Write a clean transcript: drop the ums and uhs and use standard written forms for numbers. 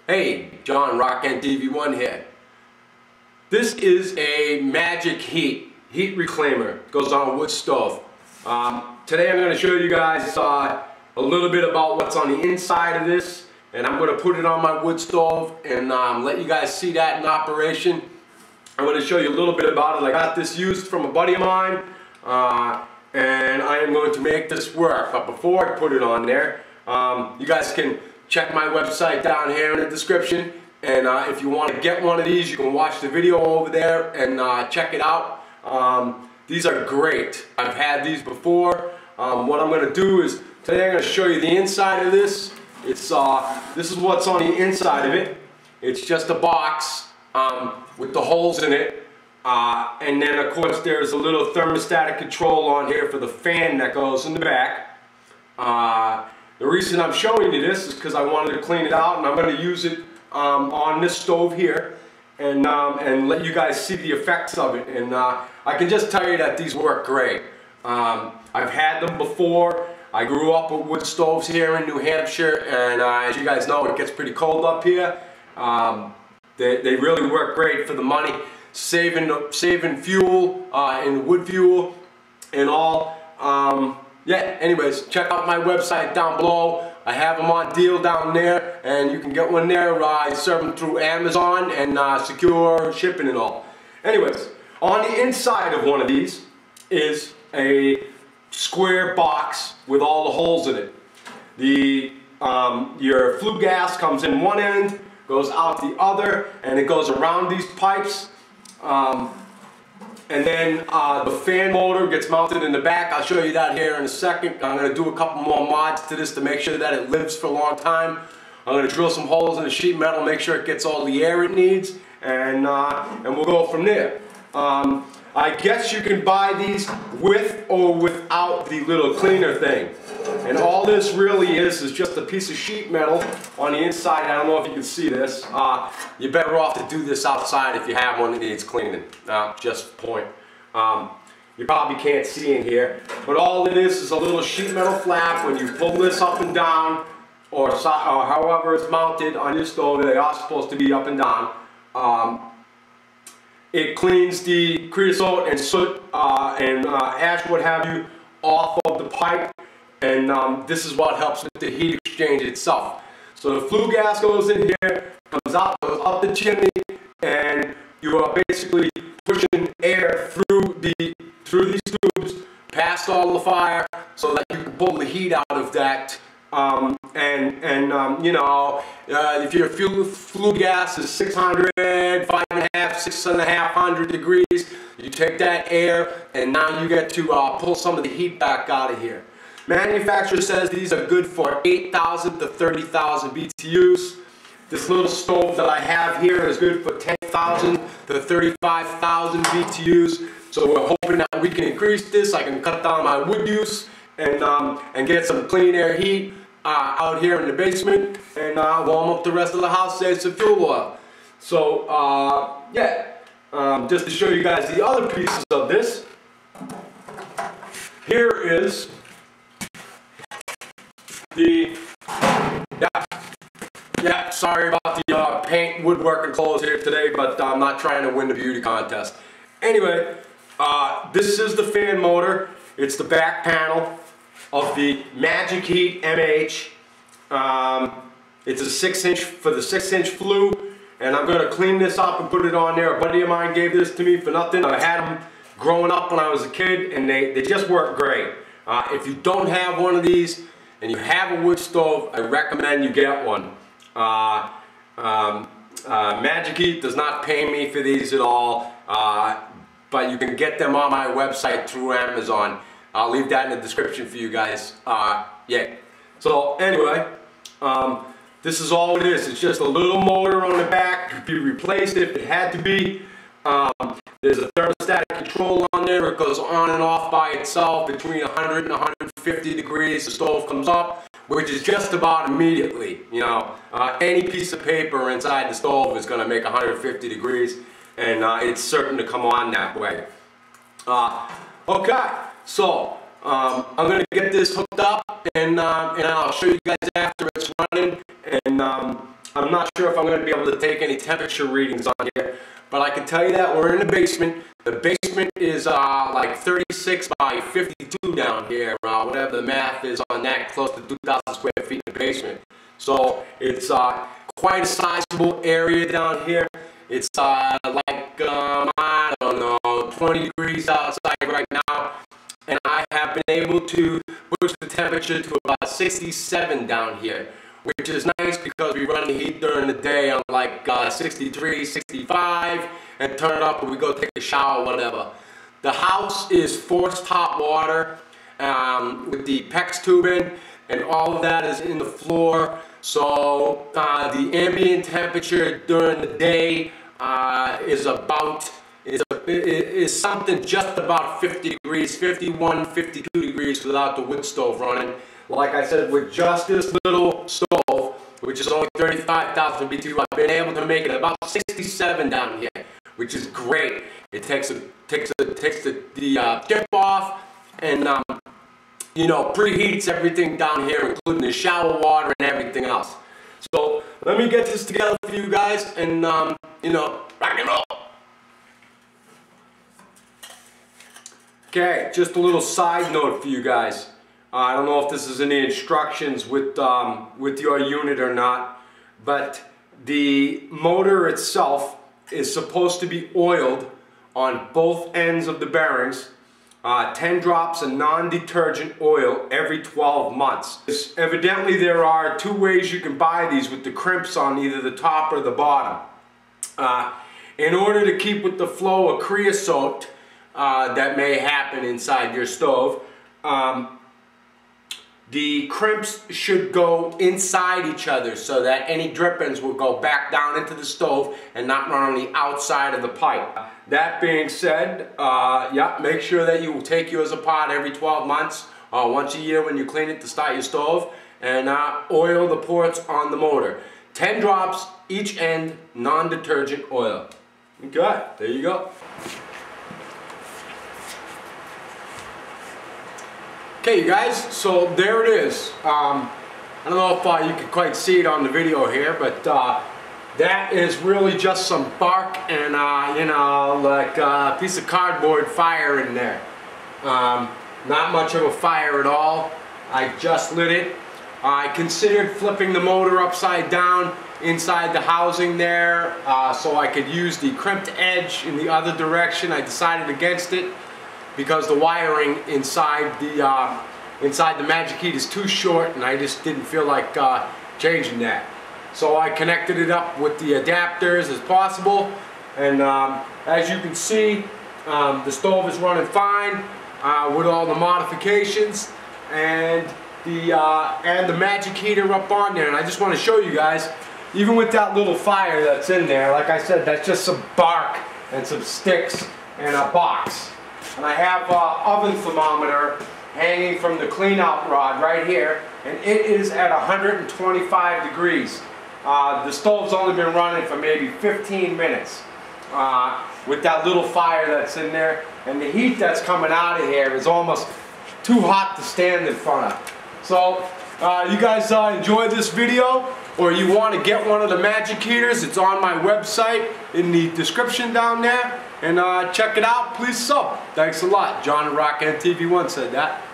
Hey, John, Rockend TV1 here. This is a Magic heat reclaimer. It goes on a wood stove. Today I'm going to show you guys a little bit about what's on the inside of this, and I'm going to put it on my wood stove and let you guys see that in operation. I'm going to show you a little bit about it. I got this used from a buddy of mine, and I am going to make this work. But before I put it on there, you guys can check my website down here in the description, and if you want to get one of these, you can watch the video over there and check it out. These are great. I've had these before. What I'm going to do is today I'm going to show you the inside of this. This is what's on the inside of it. It's just a box with the holes in it, and then of course there's a little thermostatic control on here for the fan that goes in the back. The reason I'm showing you this is because I wanted to clean it out, and I'm going to use it on this stove here and let you guys see the effects of it. And I can just tell you that these work great. I've had them before. I grew up with wood stoves here in New Hampshire, and as you guys know, it gets pretty cold up here. They really work great for the money, saving fuel and wood fuel and all. Yeah, anyways, check out my website down below. I have them on deal down there, and you can get one there. I serve them through Amazon and secure shipping and all. Anyways, on the inside of one of these is a square box with all the holes in it. Your flue gas comes in one end, goes out the other, and it goes around these pipes. And then the fan motor gets mounted in the back. I'll show you that here in a second. I'm going to do a couple more mods to this to make sure that it lives for a long time. I'm going to drill some holes in the sheet metal, make sure it gets all the air it needs, and we'll go from there. I guess you can buy these with or without the little cleaner thing. And all this really is just a piece of sheet metal on the inside. I don't know if you can see this. You're better off to do this outside if you have one that needs cleaning. Just a point. You probably can't see in here. But all it is a little sheet metal flap. When you pull this up and down, or however it's mounted on your stove, they are supposed to be up and down. It cleans the creosote and soot and ash, what have you, off of the pipe. And this is what helps with the heat exchange itself. So the flue gas goes in here, comes out, goes up the chimney, and you are basically pushing air through these tubes, past all the fire, so that you can pull the heat out of that. You know, if your flue gas is 600, 5.5, 600 degrees, you take that air, and now you get to pull some of the heat back out of here. Manufacturer says these are good for 8,000 to 30,000 BTUs. This little stove that I have here is good for 10,000 to 35,000 BTUs. So we're hoping that we can increase this. I can cut down my wood use and get some clean air heat out here in the basement, and warm up the rest of the house, save some fuel oil. So yeah, just to show you guys the other pieces of this, here is sorry about the paint, woodwork, and clothes here today, but I'm not trying to win the beauty contest. Anyway, this is the fan motor. It's the back panel of the Magic Heat MH. It's a 6-inch for the 6-inch flue, and I'm going to clean this up and put it on there. A buddy of mine gave this to me for nothing. I had them growing up when I was a kid, and they just work great. If you don't have one of these and you have a wood stove, I recommend you get one. Magic Heat does not pay me for these at all, but you can get them on my website through Amazon. I'll leave that in the description for you guys. Yeah. So anyway, this is all it is. It's just a little motor on the back. Could be replaced if it had to be. There's a thermostatic control on there. It goes on and off by itself between 100 and 150 degrees. The stove comes up, which is just about immediately. You know, any piece of paper inside the stove is going to make 150 degrees, and it's certain to come on that way. Okay, so I'm going to get this hooked up, and I'll show you guys after it's running, and I'm not sure if I'm going to be able to take any temperature readings on here, but I can tell you that we're in the basement. The basement is like 36 by 52 down here, whatever the math is on that, close to 2,000 square feet in the basement. So it's quite a sizable area down here. It's like, I don't know, 20 degrees outside right now. And I have been able to push the temperature to about 67 down here, which is nice because we run the heat during the day on like 63, 65, and turn it up when we go take a shower, whatever. The house is forced hot water with the PEX tubing, and all of that is in the floor. So the ambient temperature during the day is something just about 50 degrees, 51, 52 degrees without the wood stove running. Like I said, with just this little stove, which is only 35,000 BTU, I've been able to make it about 67 down here, which is great. It takes the chip off, and you know, preheats everything down here, including the shower water and everything else. So let me get this together for you guys, and you know, rock and roll. Okay, just a little side note for you guys. I don't know if this is in the instructions with your unit or not, but the motor itself is supposed to be oiled on both ends of the bearings, 10 drops of non-detergent oil every 12 months. Evidently there are two ways you can buy these with the crimps on either the top or the bottom. In order to keep with the flow of creosote that may happen inside your stove, the crimps should go inside each other so that any drippings will go back down into the stove and not run on the outside of the pipe. That being said, yeah, make sure that you take yours apart every 12 months, once a year when you clean it to start your stove, and oil the ports on the motor. 10 drops each end, non-detergent oil. Okay, there you go. Okay, you guys, so there it is. I don't know if you can quite see it on the video here, but that is really just some bark and, you know, like a piece of cardboard fire in there. Not much of a fire at all. I just lit it. I considered flipping the motor upside down inside the housing there so I could use the crimped edge in the other direction. I decided against it because the wiring inside the Magic Heat is too short, and I just didn't feel like changing that. So I connected it up with the adapters as possible, and as you can see, the stove is running fine with all the modifications, and the Magic Heater up on there. And I just want to show you guys, even with that little fire that's in there, like I said, that's just some bark and some sticks and a box. And I have an oven thermometer hanging from the clean out rod right here, and it is at 125 degrees. The stove's only been running for maybe 15 minutes with that little fire that's in there, and the heat that's coming out of here is almost too hot to stand in front of. So you guys enjoy this video, or you want to get one of the Magic Heaters, it's on my website in the description down there, and check it out. Please sub. Thanks a lot. John at Rock NTV1 said that.